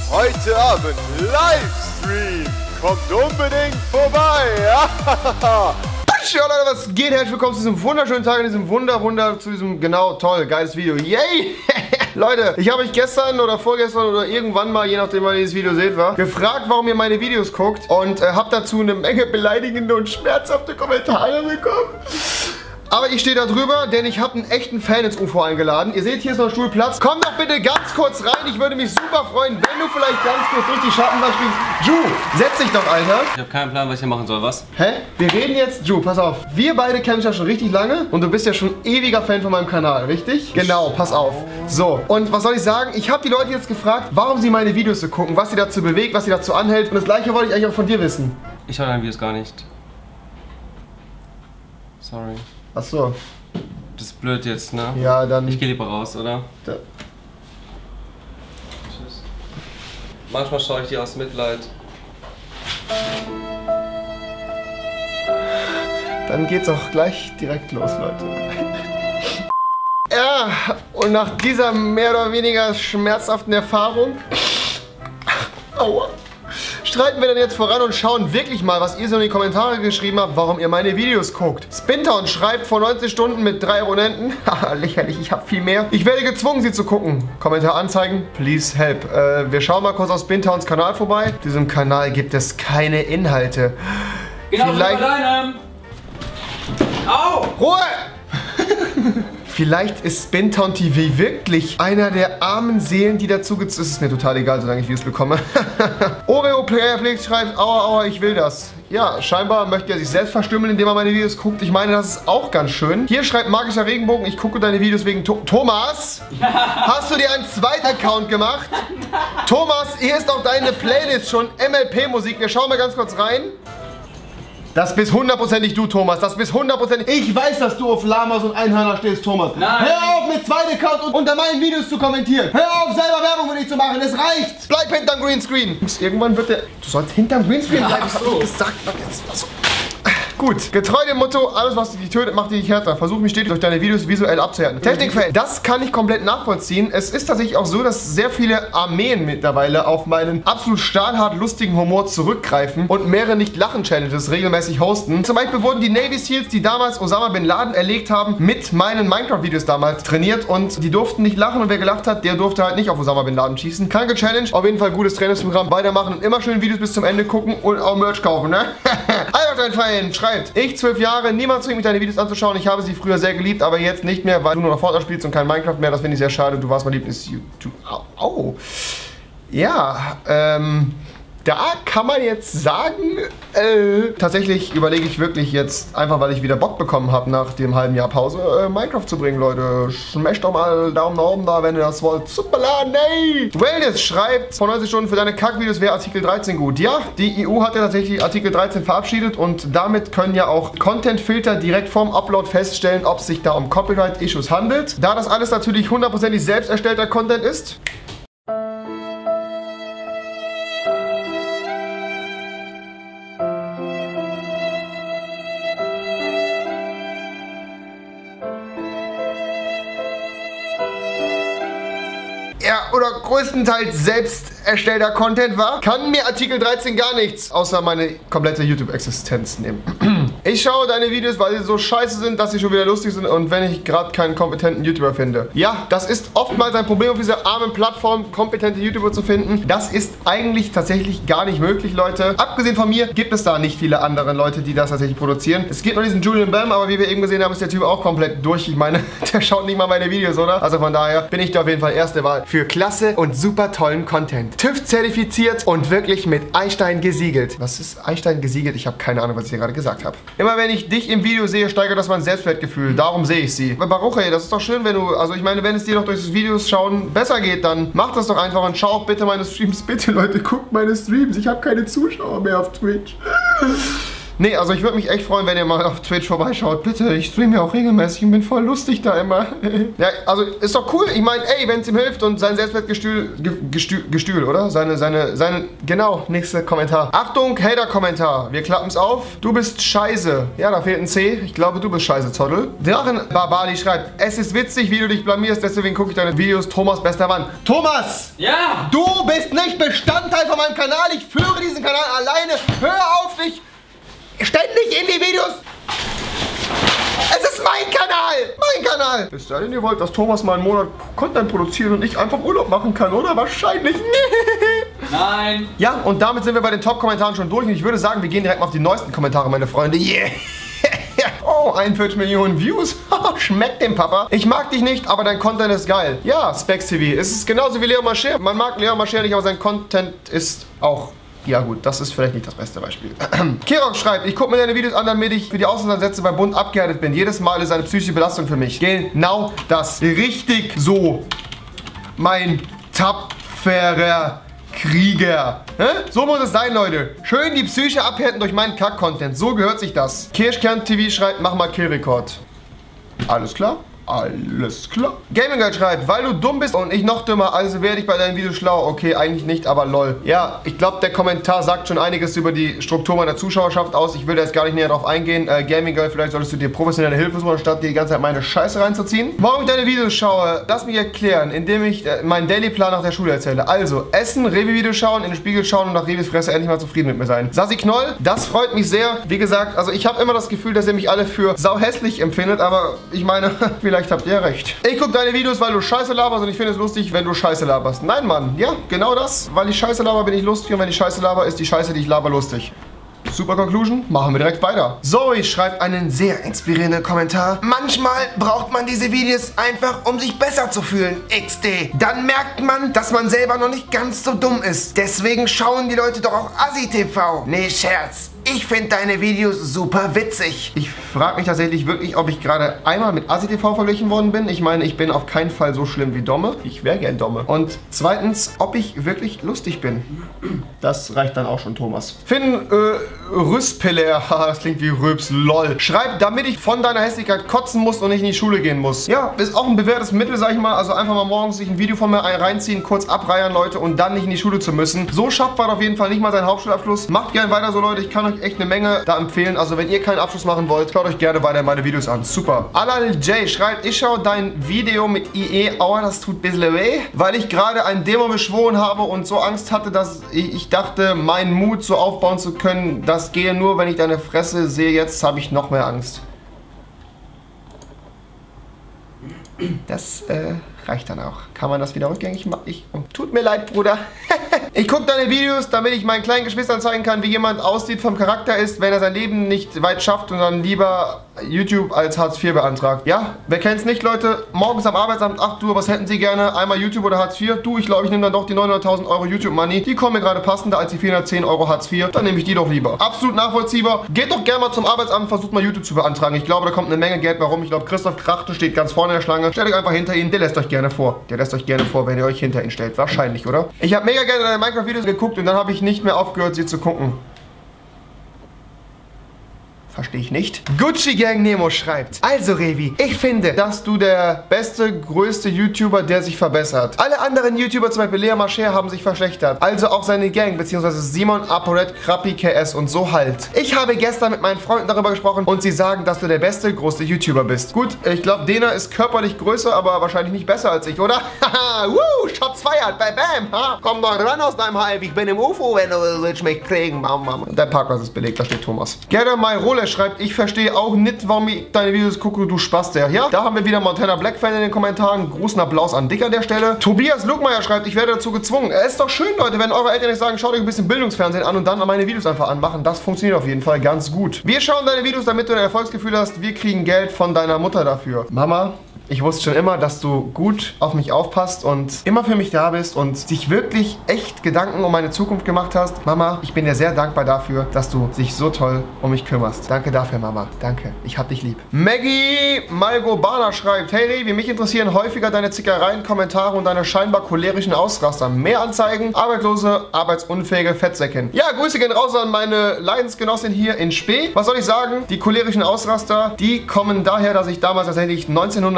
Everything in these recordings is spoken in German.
heute Abend Livestream. Kommt unbedingt vorbei. Ja, Leute, was geht? Herzlich willkommen zu diesem wunderschönen Tag, in diesem zu diesem, genau, toll, geiles Video. Yay! Leute, ich habe euch gestern oder vorgestern oder irgendwann mal, je nachdem, wann ihr dieses Video seht, gefragt, warum ihr meine Videos guckt und habe dazu eine Menge beleidigende und schmerzhafte Kommentare bekommen. Aber ich stehe da drüber, denn ich habe einen echten Fan ins UFO eingeladen. Ihr seht, hier ist noch Stuhlplatz. Komm doch bitte ganz kurz rein. Ich würde mich super freuen, wenn du vielleicht ganz kurz durch die Schattenwand springst. Ju, setz dich doch, Alter. Ich habe keinen Plan, was ich hier machen soll, was? Hä? Wir reden jetzt, Ju, pass auf. Wir beide kennen uns ja schon richtig lange und du bist ja schon ewiger Fan von meinem Kanal, richtig? Genau, pass auf. So, und was soll ich sagen? Ich habe die Leute jetzt gefragt, warum sie meine Videos so gucken, was sie dazu bewegt, was sie dazu anhält. Und das Gleiche wollte ich eigentlich auch von dir wissen. Ich schaue deine Videos gar nicht. Sorry. Ach so. Das ist blöd jetzt, ne? Ja, dann... Ich gehe lieber raus, oder? Da. Tschüss. Manchmal schaue ich dir aus Mitleid. Dann geht's auch gleich direkt los, Leute. Ja, und nach dieser mehr oder weniger schmerzhaften Erfahrung... Aua. Streiten wir dann jetzt voran und schauen wirklich mal, was ihr so in die Kommentare geschrieben habt, warum ihr meine Videos guckt. Spintown schreibt vor 90 Stunden mit 3 Abonnenten. Haha, lächerlich, ich habe viel mehr. Ich werde gezwungen, sie zu gucken. Kommentar anzeigen, please help. Wir schauen mal kurz auf Spintowns Kanal vorbei. Auf diesem Kanal gibt es keine Inhalte. Genau, vielleicht... bei deinem. Au! Ruhe! Vielleicht ist Spintown TV wirklich einer der armen Seelen, die dazu gezwungen... Es ist mir total egal, solange ich Views bekomme. Oreo Playerflix schreibt, aua, aua, ich will das. Ja, scheinbar möchte er sich selbst verstümmeln, indem er meine Videos guckt. Ich meine, das ist auch ganz schön. Hier schreibt Magischer Regenbogen, ich gucke deine Videos wegen... Thomas? Hast du dir einen zweiten Account gemacht? Thomas, hier ist auch deine Playlist schon, MLP-Musik. Wir schauen mal ganz kurz rein. Das bist hundertprozentig du, Thomas. Das bist hundertprozentig. Ich weiß, dass du auf Lamas und Einhörner stehst, Thomas. Nein. Hör auf, mit zweiten Account und unter meinen Videos zu kommentieren. Hör auf, selber Werbung für dich zu machen. Es reicht. Bleib hinterm Greenscreen. Irgendwann wird der... Du sollst hinterm Greenscreen bleiben. Ja, so. Das sagt man jetzt. Also. Gut, getreu dem Motto, alles was dich tötet, macht dich härter. Versuch mich stetig durch deine Videos visuell abzuhärten. Technikfeld, das kann ich komplett nachvollziehen. Es ist tatsächlich auch so, dass sehr viele Armeen mittlerweile auf meinen absolut stahlhart lustigen Humor zurückgreifen und mehrere Nicht-Lachen-Challenges regelmäßig hosten. Zum Beispiel wurden die Navy Seals, die damals Osama Bin Laden erlegt haben, mit meinen Minecraft-Videos damals trainiert und die durften nicht lachen und wer gelacht hat, der durfte halt nicht auf Osama Bin Laden schießen. Kranke Challenge, auf jeden Fall gutes Trainingsprogramm. Weitermachen und immer schön Videos bis zum Ende gucken und auch Merch kaufen, ne? Albert, dein Feind, schreibt, ich 12 Jahre, niemand zwingt mich deine Videos anzuschauen. Ich habe sie früher sehr geliebt, aber jetzt nicht mehr, weil du nur noch Fortnite spielst und kein Minecraft mehr. Das finde ich sehr schade. Du warst mein Lieblings-YouTube. Au. Ja, da kann man jetzt sagen, tatsächlich überlege ich wirklich jetzt, einfach weil ich wieder Bock bekommen habe, nach dem halben Jahr Pause, Minecraft zu bringen, Leute. Schmeckt doch mal Daumen nach oben da, wenn ihr das wollt. Super, nee! Wellness schreibt, vor 90 Stunden für deine Kackvideos wäre Artikel 13 gut. Ja, die EU hat ja tatsächlich Artikel 13 verabschiedet und damit können ja auch Content-Filter direkt vorm Upload feststellen, ob es sich da um Copyright-Issues handelt. Da das alles natürlich hundertprozentig selbst erstellter Content ist, oder größtenteils selbst erstellter Content war, kann mir Artikel 13 gar nichts, außer meine komplette YouTube-Existenz nehmen. Ich schaue deine Videos, weil sie so scheiße sind, dass sie schon wieder lustig sind und wenn ich gerade keinen kompetenten YouTuber finde. Ja, das ist oftmals ein Problem auf dieser armen Plattform, kompetente YouTuber zu finden. Das ist eigentlich tatsächlich gar nicht möglich, Leute. Abgesehen von mir gibt es da nicht viele andere Leute, die das tatsächlich produzieren. Es gibt noch diesen Julian Bam, aber wie wir eben gesehen haben, ist der Typ auch komplett durch. Ich meine, der schaut nicht mal meine Videos, oder? Also von daher bin ich da auf jeden Fall erste Wahl für klasse und super tollen Content. TÜV zertifiziert und wirklich mit Einstein gesiegelt. Was ist Einstein gesiegelt? Ich habe keine Ahnung, was ich hier gerade gesagt habe. Immer wenn ich dich im Video sehe, steigert das mein Selbstwertgefühl. Darum sehe ich sie. Baruch, ey, das ist doch schön, wenn du... Also ich meine, wenn es dir doch durch das Videos schauen besser geht, dann mach das doch einfach und schau auch bitte meine Streams. Bitte, Leute, guckt meine Streams. Ich habe keine Zuschauer mehr auf Twitch. Nee, also ich würde mich echt freuen, wenn ihr mal auf Twitch vorbeischaut. Bitte, ich streame ja auch regelmäßig und bin voll lustig da immer. Ja, also ist doch cool. Ich meine, ey, wenn es ihm hilft und sein Selbstwertgestühl, oder? Genau, nächster Kommentar. Achtung, Hater-Kommentar. Wir klappen es auf. Du bist scheiße. Ja, da fehlt ein C. Ich glaube, du bist scheiße, Zottel. Drachen Barbali schreibt, es ist witzig, wie du dich blamierst, deswegen gucke ich deine Videos. Thomas, bester Mann. Thomas! Ja! Du bist nicht Bestandteil von meinem Kanal. Ich führe diesen Kanal alleine. Hör auf, dich ständig in die Videos. Es ist mein Kanal! Mein Kanal! Wisst ihr denn, ihr wollt, dass Thomas mal einen Monat Content produziert und ich einfach Urlaub machen kann, oder? Wahrscheinlich. Nein! Ja, und damit sind wir bei den Top-Kommentaren schon durch. Und ich würde sagen, wir gehen direkt mal auf die neuesten Kommentare, meine Freunde. Yeah! Oh, 41 Millionen Views. Schmeckt dem Papa. Ich mag dich nicht, aber dein Content ist geil. Ja, Specs TV. Es ist genauso wie Leo Mascher. Man mag Leo Mascher nicht, aber sein Content ist auch... Ja gut, das ist vielleicht nicht das beste Beispiel. Kirok schreibt, ich gucke mir deine Videos an, damit ich für die Auslandseinsätze beim Bund abgehärtet bin. Jedes Mal ist eine psychische Belastung für mich. Genau das. Richtig so. Mein tapferer Krieger. So muss es sein, Leute. Schön die Psyche abhärten durch meinen Kack-Content. So gehört sich das. Kirschkern TV schreibt, mach mal Killrekord. Alles klar? Alles klar. Gaming Girl schreibt, weil du dumm bist und ich noch dümmer, also werde ich bei deinen Videos schlau. Okay, eigentlich nicht, aber lol. Ja, ich glaube, der Kommentar sagt schon einiges über die Struktur meiner Zuschauerschaft aus. Ich will da jetzt gar nicht näher drauf eingehen. Gaming Girl, vielleicht solltest du dir professionelle Hilfe suchen, anstatt dir die ganze Zeit meine Scheiße reinzuziehen. Warum ich deine Videos schaue, lass mich erklären, indem ich meinen Daily-Plan nach der Schule erzähle. Also, essen, Revi-Videos schauen, in den Spiegel schauen und nach Revis Fresse endlich mal zufrieden mit mir sein. Sassi Knoll, das freut mich sehr. Wie gesagt, also ich habe immer das Gefühl, dass ihr mich alle für sauhässlich empfindet, aber ich meine, vielleicht habt ihr recht. Ich gucke deine Videos, weil du Scheiße laberst und ich finde es lustig, wenn du Scheiße laberst. Nein, Mann. Ja, genau das. Weil ich Scheiße laber, bin ich lustig und wenn ich Scheiße laber, ist die Scheiße, die ich laber, lustig. Super Conclusion. Machen wir direkt weiter. Zoe schreibt einen sehr inspirierenden Kommentar. Manchmal braucht man diese Videos einfach, um sich besser zu fühlen. XD. Dann merkt man, dass man selber noch nicht ganz so dumm ist. Deswegen schauen die Leute doch auch Assi TV. Nee, Scherz. Ich finde deine Videos super witzig. Ich frage mich tatsächlich wirklich, ob ich gerade einmal mit Assi TV verglichen worden bin. Ich meine, ich bin auf keinen Fall so schlimm wie Domme. Ich wäre gern Domme. Und zweitens, ob ich wirklich lustig bin. Das reicht dann auch schon, Thomas. Finn, Rüspiller, das klingt wie Röps, lol. Schreibt, damit ich von deiner Hässlichkeit kotzen muss und nicht in die Schule gehen muss. Ja, ist auch ein bewährtes Mittel, sag ich mal. Also einfach mal morgens sich ein Video von mir reinziehen, kurz abreiern, Leute, und dann nicht in die Schule zu müssen. So schafft man auf jeden Fall nicht mal seinen Hauptschulabschluss. Macht gern weiter so, Leute. Ich kann euch echt eine Menge da empfehlen. Also wenn ihr keinen Abschluss machen wollt, schaut euch gerne weiter meine Videos an. Super. Alal J schreibt, ich schaue dein Video mit IE. Aua, das tut ein bisschen weh. Weil ich gerade einen Dämon beschworen habe und so Angst hatte, dass ich dachte, meinen Mut so aufbauen zu können, das gehe nur, wenn ich deine Fresse sehe. Jetzt habe ich noch mehr Angst. Das reicht dann auch. Kann man das wieder rückgängig machen? Tut mir leid, Bruder. Ich gucke deine Videos, damit ich meinen kleinen Geschwistern zeigen kann, wie jemand aussieht, vom Charakter ist, wenn er sein Leben nicht weit schafft und dann lieber YouTube als Hartz IV beantragt. Ja, wer kennt's nicht, Leute? Morgens am Arbeitsamt, 8 Uhr, was hätten Sie gerne? Einmal YouTube oder Hartz IV? Du, ich glaube, ich nehme dann doch die 900.000 Euro YouTube-Money. Die kommen mir gerade passender als die 410 Euro Hartz IV. Dann nehme ich die doch lieber. Absolut nachvollziehbar. Geht doch gerne mal zum Arbeitsamt, versucht mal YouTube zu beantragen. Ich glaube, da kommt eine Menge Geld. Warum? Ich glaube, Christoph Krachte steht ganz vorne in der Schlange. Stellt euch einfach hinter ihn. Der lässt euch gerne vor. Der lässt euch gerne vor, wenn ihr euch hinter ihn stellt. Wahrscheinlich, oder? Ich habe mega gerne deine Minecraft-Videos geguckt und dann habe ich nicht mehr aufgehört, sie zu gucken. Verstehe ich nicht. Gucci Gang Nemo schreibt, also Revi, ich finde, dass du der beste, größte YouTuber, der sich verbessert. Alle anderen YouTuber, zum Beispiel Lea Mascher, haben sich verschlechtert. Also auch seine Gang, beziehungsweise Simon, ApoRed, Krappi, KS und so halt. Ich habe gestern mit meinen Freunden darüber gesprochen und sie sagen, dass du der beste, größte YouTuber bist. Gut, ich glaube, Dena ist körperlich größer, aber wahrscheinlich nicht besser als ich, oder? Haha, Shots feiert, bam, bam. Ha? Komm doch ran aus deinem Hype, ich bin im UFO, wenn du willst mich kriegen. Dein Parkplatz ist belegt, da steht Thomas. Gerda Mayrole schreibt, ich verstehe auch nicht, warum ich deine Videos gucke, du Spaß der. Ja, da haben wir wieder Montana Black Fan in den Kommentaren. Großen Applaus an Dick an der Stelle. Tobias Lugmeier schreibt, ich werde dazu gezwungen. Es ist doch schön, Leute, wenn eure Eltern nicht sagen, schaut euch ein bisschen Bildungsfernsehen an und dann meine Videos einfach anmachen. Das funktioniert auf jeden Fall ganz gut. Wir schauen deine Videos, damit du ein Erfolgsgefühl hast. Wir kriegen Geld von deiner Mutter dafür. Mama, Ich wusste schon immer, dass du gut auf mich aufpasst und immer für mich da bist und dich wirklich echt Gedanken um meine Zukunft gemacht hast. Mama, ich bin dir sehr dankbar dafür, dass du dich so toll um mich kümmerst. Danke dafür, Mama. Danke. Ich hab dich lieb. Maggie Malgobana schreibt, hey Revi, mich interessieren häufiger deine Zickereien, Kommentare und deine scheinbar cholerischen Ausraster. Mehr Anzeigen, arbeitslose, arbeitsunfähige Fettsäckin. Ja, Grüße gehen raus an meine Leidensgenossin hier in Spee. Was soll ich sagen? Die cholerischen Ausraster, die kommen daher, dass ich damals tatsächlich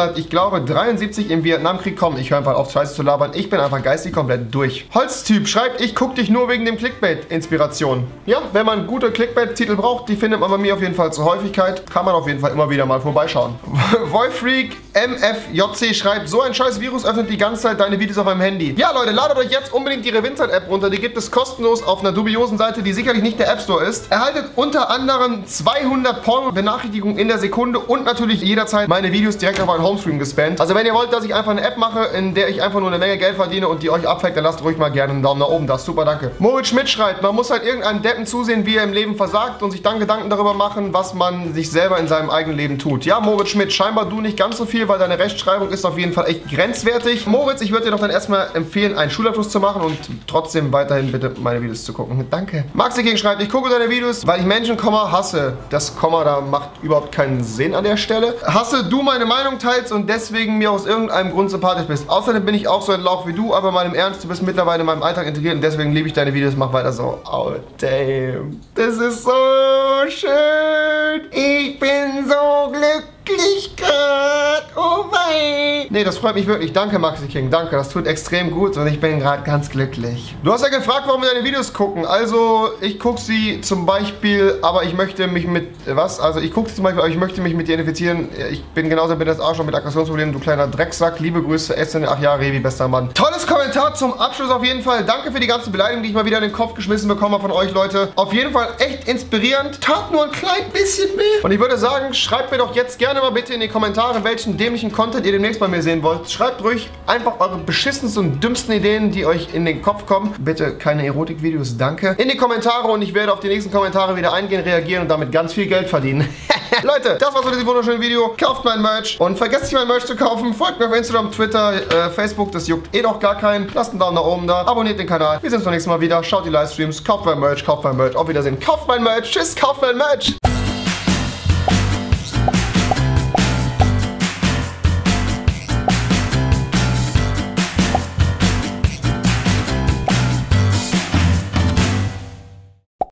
1973 im Vietnamkrieg komme. Ich höre einfach auf, Scheiße zu labern. Ich bin einfach geistig komplett durch. Holztyp schreibt, ich guck dich nur wegen dem Clickbait-Inspiration. Ja, wenn man gute Clickbait-Titel braucht, die findet man bei mir auf jeden Fall zur Häufigkeit. Kann man auf jeden Fall immer wieder mal vorbeischauen. Wolfreak MFJC schreibt, so ein scheiß Virus öffnet die ganze Zeit deine Videos auf meinem Handy. Ja, Leute, ladet euch jetzt unbedingt die Revinzeit-App runter. Die gibt es kostenlos auf einer dubiosen Seite, die sicherlich nicht der App Store ist. Erhaltet unter anderem 200 Porno-Benachrichtigungen in der Sekunde und natürlich jederzeit meine Videos direkt auf euren Homestream gespammt. Also wenn ihr wollt, dass ich einfach eine App mache, in der ich einfach nur eine Menge Geld verdiene und die euch abfällt, dann lasst ruhig mal gerne einen Daumen nach oben da. Super, danke. Moritz Schmidt schreibt, man muss halt irgendeinem Deppen zusehen, wie er im Leben versagt und sich dann Gedanken darüber machen, was man sich selber in seinem eigenen Leben tut. Ja, Moritz Schmidt, scheinbar du nicht ganz so viel, weil deine Rechtschreibung ist auf jeden Fall echt grenzwertig. Moritz, ich würde dir doch dann erstmal empfehlen, einen Schulabschluss zu machen und trotzdem weiterhin bitte meine Videos zu gucken. Danke. Maxi King schreibt, ich gucke deine Videos, weil ich Menschen, hasse. Das Komma da macht überhaupt keinen Sinn an der Stelle. Hasse, du meine Meinung teilst und deswegen mir aus irgendeinem Grund sympathisch bist. Außerdem bin ich auch so ein Lauch wie du, aber mal im Ernst, du bist mittlerweile in meinem Alltag integriert und deswegen liebe ich deine Videos. Mach weiter so. Oh, damn. Das ist so schön. Ich bin so glücklich gerade. Oh wei. Nee, das freut mich wirklich. Danke, Maxi King. Danke, das tut extrem gut und ich bin gerade ganz glücklich. Du hast ja gefragt, warum wir deine Videos gucken. Also, ich gucke sie zum Beispiel, aber ich möchte mich mit... Was? Also, ich gucke sie zum Beispiel, aber ich möchte mich mit dir identifizieren. Ich bin genauso ein das Arschloch mit Aggressionsproblemen, du kleiner Drecksack. Liebe Grüße, Essen. Ach ja, Revi, bester Mann. Tolles Kommentar zum Abschluss auf jeden Fall. Danke für die ganzen Beleidigungen, die ich mal wieder in den Kopf geschmissen bekomme von euch, Leute. Auf jeden Fall echt inspirierend. Tat nur ein klein bisschen weh. Und ich würde sagen, schreibt mir doch jetzt gerne mal bitte in die Kommentare, welchen dämlichen Content ihr demnächst bei mir sehen wollt. Schreibt ruhig einfach eure beschissensten und dümmsten Ideen, die euch in den Kopf kommen. Bitte keine Erotikvideos, danke. In die Kommentare und ich werde auf die nächsten Kommentare wieder eingehen, reagieren und damit ganz viel Geld verdienen. Leute, das war's mit diesem wunderschönen Video. Kauft mein Merch und vergesst nicht, mein Merch zu kaufen. Folgt mir auf Instagram, Twitter, Facebook, das juckt eh doch gar keinen. Lasst einen Daumen nach oben da, abonniert den Kanal. Wir sehen uns beim nächsten Mal wieder. Schaut die Livestreams, kauft mein Merch, kauft mein Merch. Auf Wiedersehen, kauft mein Merch. Tschüss, kauft mein Merch.